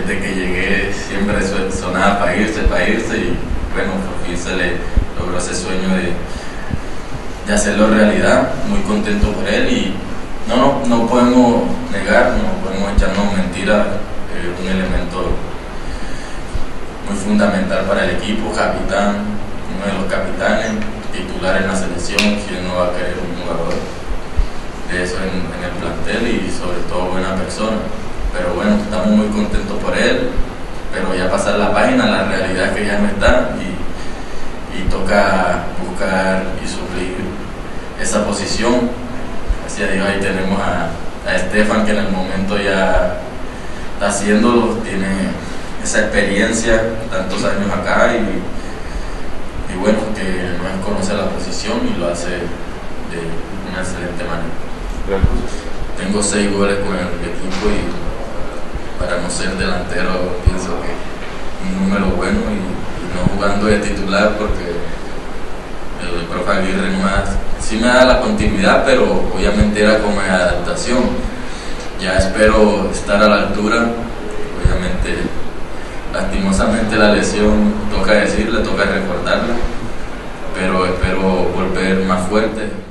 desde que llegué siempre sonaba para irse y bueno, por fin se le logró ese sueño de hacerlo realidad. Muy contento por él y no podemos negar, no podemos echarnos mentiras. Un elemento muy fundamental para el equipo, capitán, uno de los capitanes, titular en la selección. ¿Quién no va a querer un jugador de eso en el plantel y sobre todo buena persona? Pero bueno, estamos muy contentos por él, pero ya pasar la página, la realidad es que ya no está y toca buscar y suplir esa posición. Gracias a Dios ahí tenemos a Estefan, que en el momento ya está haciéndolo, tiene esa experiencia, tantos años acá y bueno, que no conoce la posición y lo hace de una excelente manera. Tengo 6 goles con el equipo y para no ser delantero pienso que un número bueno y no jugando de titular porque el profe Aguirre sí me da la continuidad, pero obviamente era como en adaptación. Ya espero estar a la altura. Obviamente, lastimosamente la lesión toca decirla, toca recordarla, pero espero volver más fuerte.